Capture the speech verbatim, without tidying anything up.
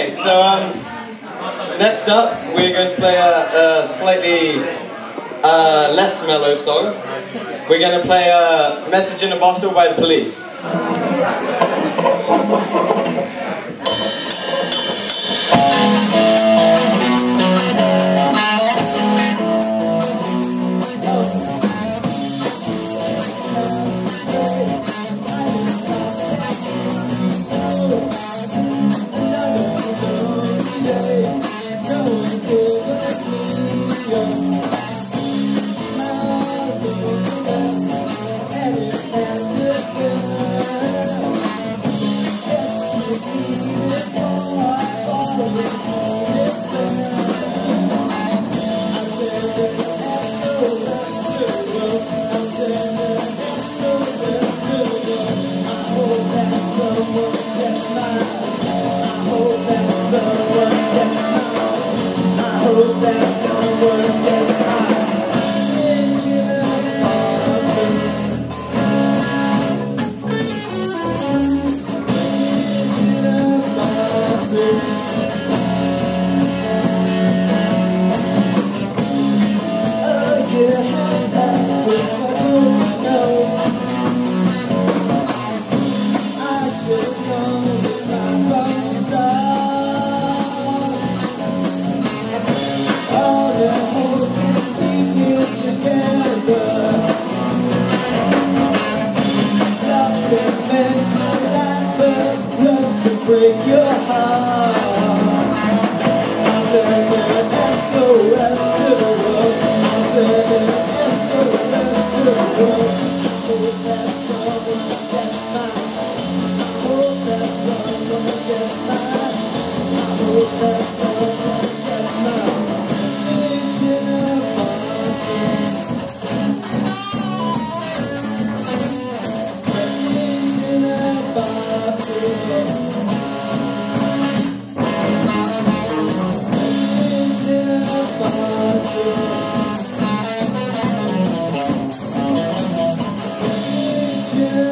Okay, so um, next up we're going to play a, a slightly uh, less mellow song. We're going to play a Message in a Bottle by the Police. Break your heart. I'm sending S O S to the world. I'm sending S O S to the world. I hope that someone gets mine. I hope that someone gets mine. I hope that someone gets mine. Message in a bottle. Message in a bottle. Yeah.